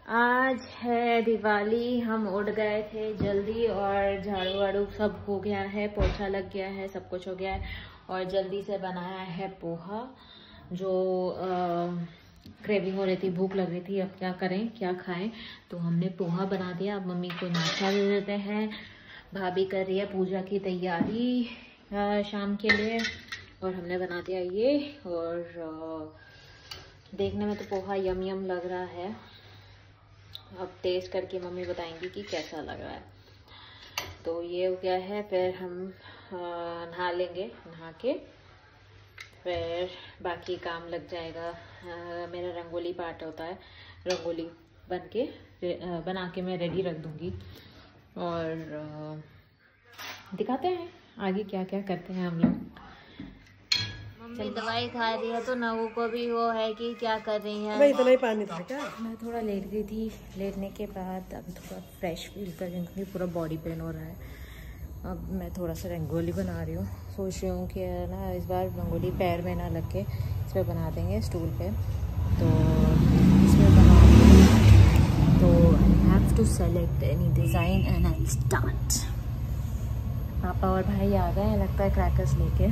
आज है दिवाली। हम उठ गए थे जल्दी और झाड़ू वाड़ू सब हो गया है, पोछा लग गया है, सब कुछ हो गया है और जल्दी से बनाया है पोहा। जो क्रेविंग हो रही थी, भूख लग रही थी, अब क्या करें क्या खाएं, तो हमने पोहा बना दिया। अब मम्मी को नाश्ता दे देते हैं। भाभी कर रही है पूजा की तैयारी शाम के लिए और हमने बना दिया ये। और देखने में तो पोहा यम यम लग रहा है। अब टेस्ट करके मम्मी बताएंगी कि कैसा लग रहा है। तो ये हो गया है, फिर हम नहा लेंगे, नहा के फिर बाकी काम लग जाएगा। मेरा रंगोली पार्ट होता है, रंगोली बना के मैं रेडी रख दूंगी और दिखाते हैं आगे क्या क्या करते हैं हम लोग। मम्मी दवाई खा रही है तो नवू को भी वो है कि क्या कर रही है। मैं इतना ही पानी था क्या? मैं थोड़ा लेट गई थी, लेटने के बाद अब थोड़ा फ्रेश फील कर रही हूँ क्योंकि पूरा बॉडी पेन हो रहा है। अब मैं थोड़ा सा रंगोली बना रही हूँ। सोच रही हूँ कि ना इस बार रंगोली पैर में ना लग के इस पर बना देंगे, स्टूल पे। तो इसमें बना तो I have to select any design and I start. पापा और भाई आ गए हैं, लगता है क्रैकर्स लेके।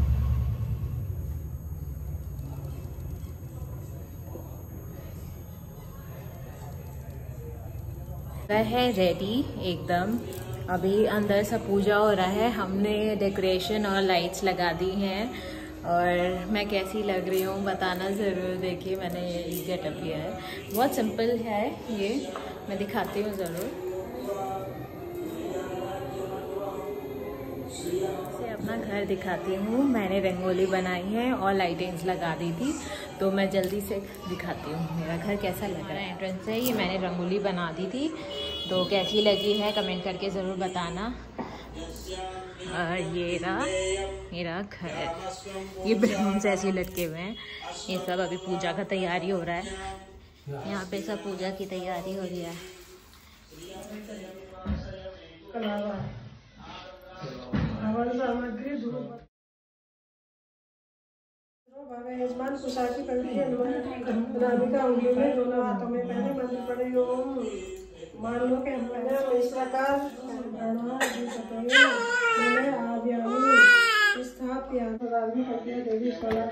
है रेडी एकदम। अभी अंदर सब पूजा हो रहा है, हमने डेकोरेशन और लाइट्स लगा दी हैं और मैं कैसी लग रही हूँ बताना ज़रूर। देखिए मैंने ये गेटअप किया है, बहुत सिंपल है ये, मैं दिखाती हूँ ज़रूर। से अपना घर दिखाती हूँ। मैंने रंगोली बनाई है और लाइटिंग्स लगा दी थी, तो मैं जल्दी से दिखाती हूँ मेरा घर कैसा लग रहा है। एंट्रेंस है ये, मैंने रंगोली बना दी थी, तो कैसी लगी है कमेंट करके ज़रूर बताना। और ये रहा मेरा घर, ये बैलून्स ऐसे लटके हुए हैं। ये सब अभी पूजा का तैयारी हो रहा है, यहाँ पे सब पूजा की तैयारी हो रही है। यजमान कुशाकी पवित्र राधिका उंगली में दोनों हाथों में पहले मंत्र पढ़े ओम। मान लो कि हम इस प्रकार स्थाप्य देवी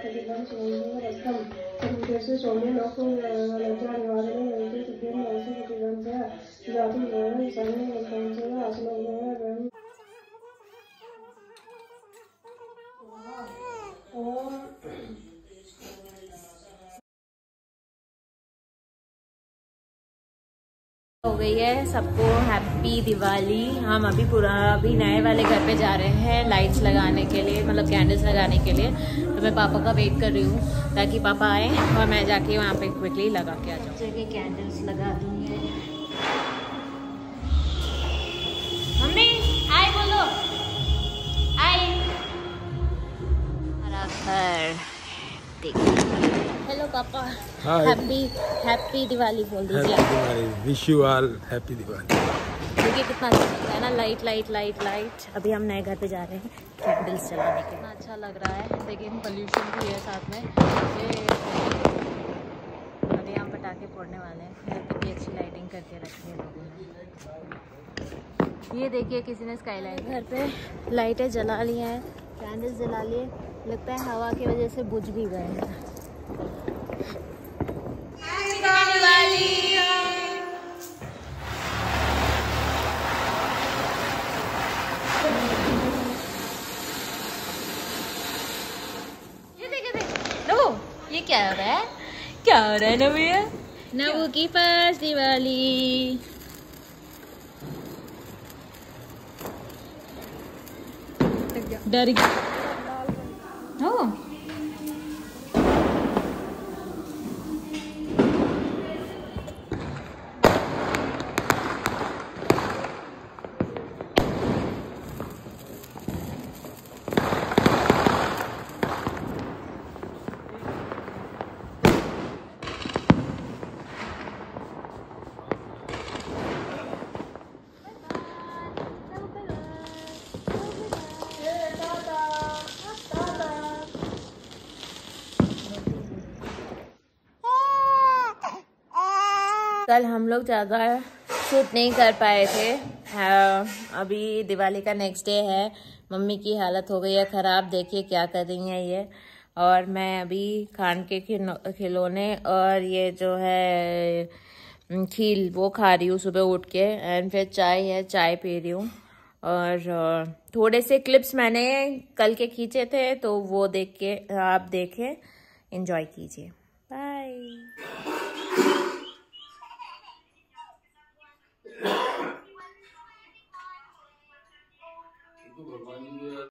सौम्य लोक लज्जा निवारण हो गई है सबको हैप्पी दिवाली। हम अभी नए वाले घर पे जा रहे हैं लाइट्स लगाने के लिए, मतलब कैंडल्स लगाने के लिए। तो मैं पापा का वेट कर रही हूँ ताकि पापा आए और मैं जाके वहाँ पे क्विकली लगा के आ जाऊँ। जगह कैंडल्स लगा दूँगी। मम्मी आए, बोलो आए। हमारा घर देखिए। हेलो पापा, हैप्पी दिवाली बोल दीजिए। Wish you all happy Diwali. देखिए कितना अच्छा लग रहा है ना, लाइट। अभी हम नए घर पे जा रहे हैं कैंडल्स जलाने के। कितना अच्छा लग रहा है, लेकिन पोल्यूशन भी है साथ में। अभी हम पटाखे फोड़ने वाले हैं। घर पे भी अच्छी लाइटिंग करके रखी है लोगों ने। ये देखिए किसी ने स्काईलाइट घर पे लाइटें जला ली हैं, कैंडल्स जला लिए। लगता है हवा की वजह से बुझ भी गए हैं। ये क्या हो रहा है, नवू? नवू की फर्स्ट दिवाली। डर गया। कल हम लोग ज़्यादा शूट नहीं कर पाए थे। अभी दिवाली का नेक्स्ट डे है। मम्मी की हालत हो गई है ख़राब, देखिए क्या कर रही हैं ये। और मैं अभी खान के खिलौने और ये जो है खील वो खा रही हूँ सुबह उठ के। एंड फिर चाय है, चाय पी रही हूँ। और थोड़े से क्लिप्स मैंने कल के खींचे थे तो वो देख के आप देखें, एंजॉय कीजिए। बाय।